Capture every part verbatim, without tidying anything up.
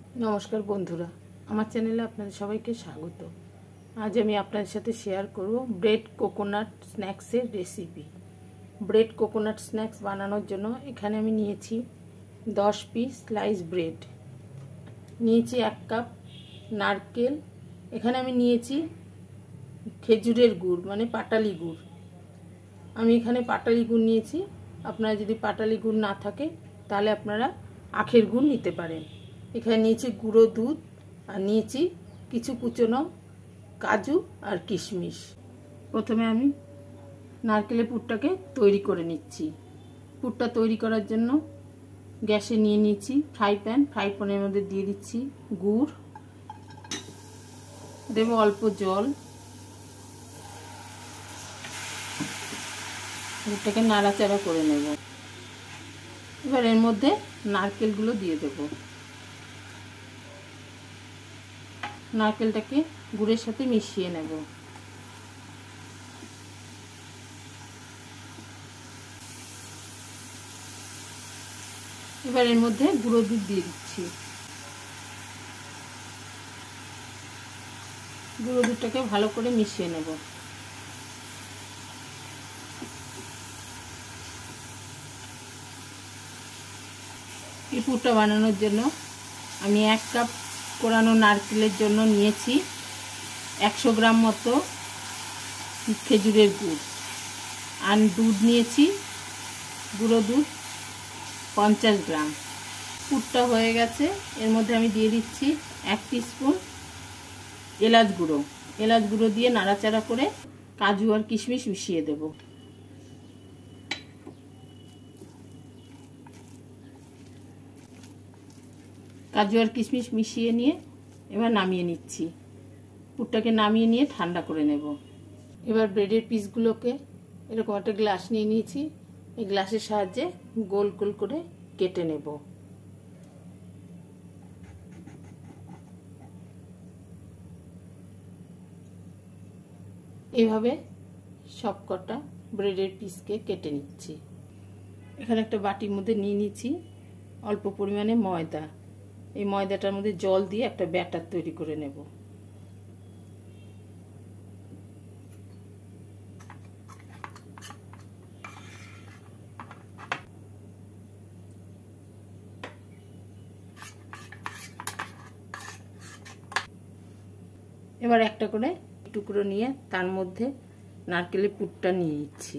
नमस्कार बंधुरा आमार चैनेले आपनादेर सबाइके स्वागत। आज आमी आपनादेर साथे शेयर करब ब्रेड कोकोनाट स्नैक्सের रेसिपि। ब्रेड कोकोनाट स्नैक्स बानानोर जोन्नो एखाने आमी नियेछि दस पिस स्लाइस ब्रेड, नियेछि एक कप नारकेल, एखाने आमी नियेछि खेजुरेर गुड़ माने पाटाली गुड़। आमी एखाने पाटाली गुड़ नियेछि, आपनारा जोदि पाटाली गुड़ ना थाके ताहले आपनारा आखेर गुड़ निते पारेन। एखाने नियेछि गुঁড়ো दूध और नियेछि किछु कुचोनो काजू और किशमिश। प्रथमे आमी नारकेलेर पुरटाके तैरी करे निচ্ছি। पुरटा तैरी करार जन्य गैसे निये निয়েছি फ्राई पैन, फ्राई पैनेर मধ্যে দিয়ে দিচ্ছি गुड़, देব अल्प जल, गुड़टाके नाড়াচাড়া করে নেব। এবার এর মধ্যে নারকেলগুলো দিয়ে দেব। নারকেলটাকে গুড়ের সাথে মিশিয়ে নেব। এবার এর মধ্যে গুঁড়ো দুধ দিয়ে দিচ্ছি। গুঁড়ো দুধটাকে ভালো করে মিশিয়ে নেব। এই পুরটা বানানোর জন্য আমি এক কাপ কোরানো নারকেলের জন্য নিয়েছি একশো গ্রাম মতো খেজুরের গুড়, আর দুধ নিয়েছি গুঁড়ো দুধ পঞ্চাশ গ্রাম। পুরটা হয়ে গেছে, এর মধ্যে আমি দিয়ে দিচ্ছি এক টিস্পুন এলাচ গুঁড়ো। এলাচ গুঁড়ো দিয়ে নাড়াচাড়া করে কাজু আর কিশমিশ মিশিয়ে দেব। কাজু আর কিশমিশ মিশিয়ে নিয়ে এবার নামিয়ে নিচ্ছি। পুরটাকে নামিয়ে নিয়ে ঠান্ডা করে নেব। এবার ব্রেডের পিসগুলোকে এরকম একটা গ্লাস নিয়ে নিয়েছি, এই গ্লাসের সাহায্যে গোল গোল করে কেটে নেব। এইভাবে সবকটা ব্রেডের পিসকে কেটে নিচ্ছি। এখানে একটা বাটির মধ্যে নিয়ে নিচ্ছি অল্প পরিমাণে ময়দা। এই ময়দাটার মধ্যে জল দিয়ে একটা ব্যাটার তৈরি করে নেব। এবার একটা করে টুকরো নিয়ে তার মধ্যে নারকেলের পুরটা নিয়ে নিচ্ছি।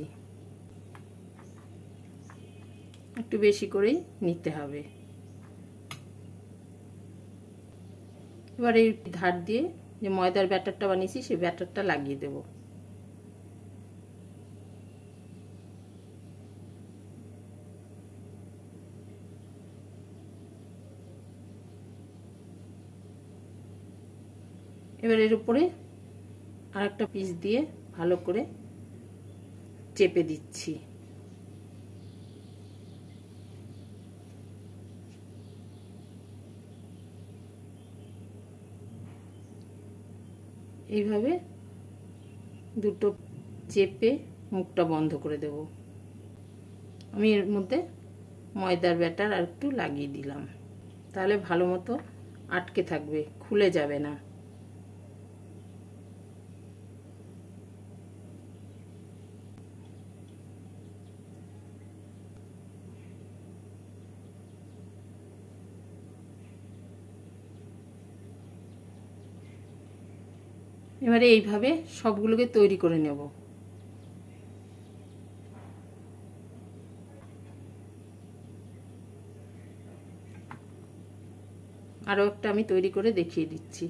একটু বেশি করেই নিতে হবে। এবার এই ধার দিয়ে যে ময়দার ব্যাটারটা বানিয়েছি সেই ব্যাটারটা লাগিয়ে দেব। এবার এর উপরে আর একটা পিস দিয়ে ভালো করে চেপে দিচ্ছি। এইভাবে দুটো চেপে মুখটা বন্ধ করে দেব। আমি এর মধ্যে ময়দার ব্যাটার আর একটু লাগিয়ে দিলাম, তাহলে ভালো মতো আটকে থাকবে, খুলে যাবে না। এবারে এইভাবে সবগুলোকে তৈরি করে নেব। আরো একটা আমি তৈরি করে দেখিয়ে দিচ্ছি।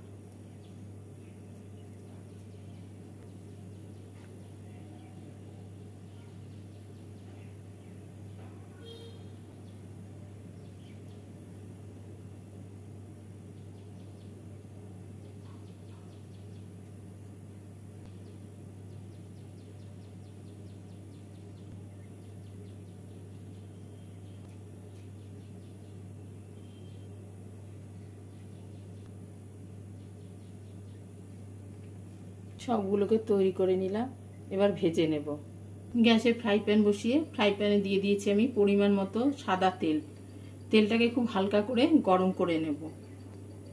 সবগুলোকে তৈরি করে নিলাম। এবার ভেজে নেব। গ্যাসে ফ্রাই প্যান বসিয়ে ফ্রাই প্যানে দিয়ে দিয়েছি আমি পরিমাণ মতো সাদা তেল। তেলটাকে খুব হালকা করে গরম করে নেব।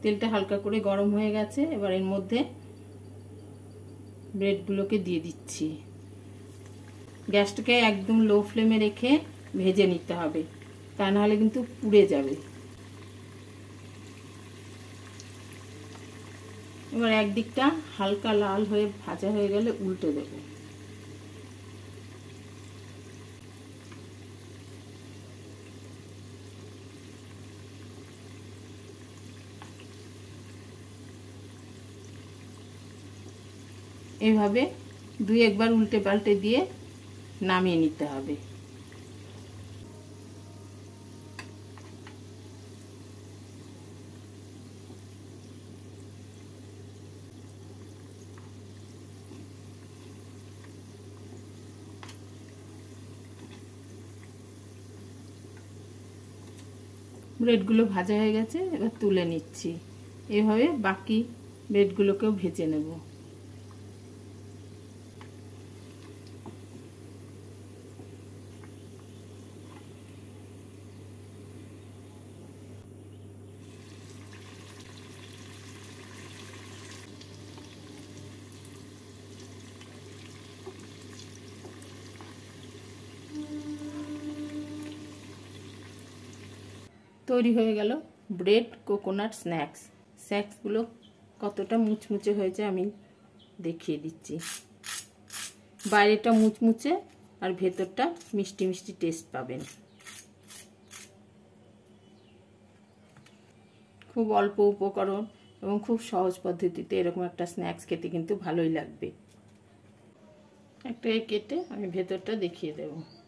তেলটা হালকা করে গরম হয়ে গেছে। এবার এর মধ্যে ব্রেডগুলোকে দিয়ে দিচ্ছি। গ্যাসটাকে একদম লো ফ্লেমে রেখে ভেজে নিতে হবে, তা নাহলে কিন্তু পুড়ে যাবে। এবার একদিকটা হালকা লাল হয়ে ভাজা হয়ে গেলে উল্টে দেব। এইভাবে দুই একবার উল্টে পাল্টে দিয়ে নামিয়ে নিতে হবে। ব্রেডগুলো ভাজা হয়ে গেছে, এবার তুলে নিচ্ছি। এভাবে বাকি ব্রেডগুলোকেও ভেজে নেব। তৈরি হয়ে গেল ব্রেড কোকোনাট স্ন্যাক্স। স্ন্যাক্সগুলো কতটা মুচমুচে হয়েছে আমি দেখিয়ে দিচ্ছি। বাইরেটা মুচমুচে আর ভেতরটা মিষ্টি মিষ্টি টেস্ট পাবেন। খুব অল্প উপকরণ এবং খুব সহজ পদ্ধতিতে এরকম একটা স্ন্যাক্স খেতে কিন্তু ভালোই লাগবে। একটা কেটে আমি ভেতরটা দেখিয়ে দেবো।